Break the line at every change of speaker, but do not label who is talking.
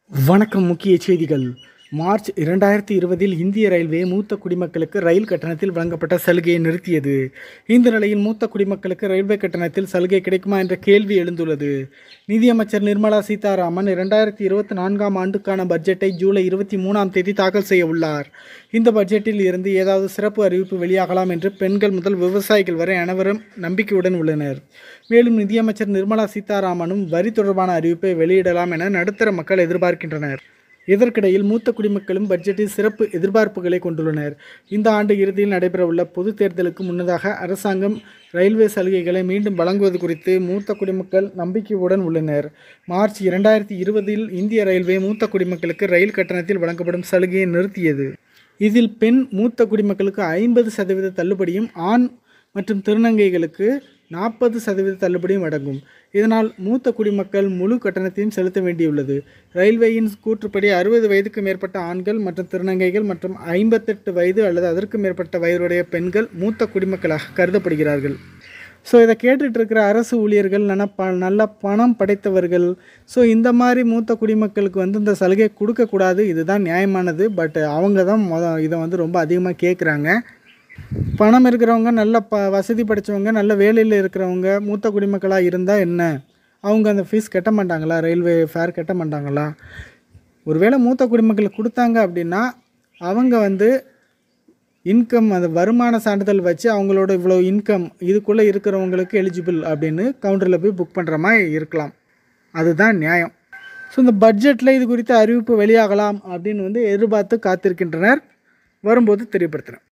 வணக்கம். முக்கிய செய்திகள். மார்ச் 2020 இந்திய ரயில்வே மூத்த குடிமக்களுக்கு ரயில் கட்டணத்தில் வழங்கப்பட்ட சலுகையை நிறுத்தியது. இந்த நிலையில் மூத்த குடிமக்களுக்கு ரயில்வே கட்டணத்தில் சலுகை கிடைக்குமா என்ற கேள்வி எழுந்துள்ளது. நிதியமைச்சர் நிர்மலா சீதாராமன் 2024ஆம் ஆண்டுக்கான பட்ஜெட்டை ஜூலை 23ஆம் தேதி தாக்கல் செய்ய உள்ளார். இந்த பட்ஜெட்டில் இருந்து ஏதாவது சிறப்பு அறிவிப்பு வெளியாகலாம் என்று பெண்கள் முதல் விவசாயிகள் வரை அனைவரும் நம்பிக்கையுடன் உள்ளனர். மேலும் நிதியமைச்சர் நிர்மலா சீதாராமனும் வரி தொடர்பான அறிவிப்பை வெளியிடலாம் என நடுத்தர மக்கள் எதிர்பார்க்கின்றனர். இதற்கிடையில் மூத்த குடிமக்களும் பட்ஜெட்டில் சிறப்பு எதிர்பார்ப்புகளை கொண்டுள்ளனர். இந்த ஆண்டு இறுதியில் நடைபெறவுள்ள பொது தேர்தலுக்கு முன்னதாக அரசாங்கம் ரயில்வே சலுகைகளை மீண்டும் வழங்குவது குறித்து மூத்த குடிமக்கள் நம்பிக்கையுடன் உள்ளனர். மார்ச் 2020 இந்திய ரயில்வே மூத்த குடிமக்களுக்கு ரயில் கட்டணத்தில் வழங்கப்படும் சலுகையை நிறுத்தியது. இதில் பெண் மூத்த குடிமக்களுக்கு 50% தள்ளுபடியும், ஆண் மற்றும் திருநங்கைகளுக்கு 40% தள்ளுபடியும் அடங்கும். இதனால் மூத்த குடிமக்கள் முழு கட்டணத்தையும் செலுத்த வேண்டியுள்ளது. ரயில்வேயின் கூற்றுப்படி 60 வயதுக்கு மேற்பட்ட ஆண்கள் மற்றும் திருநங்கைகள் மற்றும் 58 வயது அல்லது அதற்கு மேற்பட்ட வயதுடைய பெண்கள் மூத்த குடிமக்களாக கருதப்படுகிறார்கள். ஸோ இதை கேட்டுட்டு இருக்கிற அரசு ஊழியர்கள், நல்ல பணம் படைத்தவர்கள், ஸோ இந்த மாதிரி மூத்த குடிமக்களுக்கு இந்த சலுகை கொடுக்கக்கூடாது. இதுதான் நியாயமானது. பட் அவங்க தான் இதை ரொம்ப அதிகமாக கேட்குறாங்க. பணம் இருக்கிறவங்க, நல்ல வசதி படைத்தவங்க, நல்ல வேலையில் இருக்கிறவங்க மூத்த குடிமக்களாக இருந்தால் என்ன, அவங்க அந்த ஃபீஸ் கட்ட மாட்டாங்களா? ரயில்வே ஃபேர் கட்ட மாட்டாங்களா? ஒருவேளை மூத்த குடிமக்களுக்கு கொடுத்தாங்க அப்படின்னா அவங்க இன்கம், அந்த வருமான சான்றிதழ் வச்சு அவங்களோட இவ்வளோ இன்கம் இதுக்குள்ளே இருக்கிறவங்களுக்கு எலிஜிபிள் அப்படின்னு கவுண்டரில் போய் புக் பண்ணுற மாதிரி இருக்கலாம். அதுதான் நியாயம். ஸோ இந்த பட்ஜெட்டில் இது குறித்த அறிவிப்பு வெளியாகலாம் அப்படின்னு எதிர்பார்த்து காத்திருக்கின்றனர். வரும்போது தெரியப்படுத்துகிறேன்.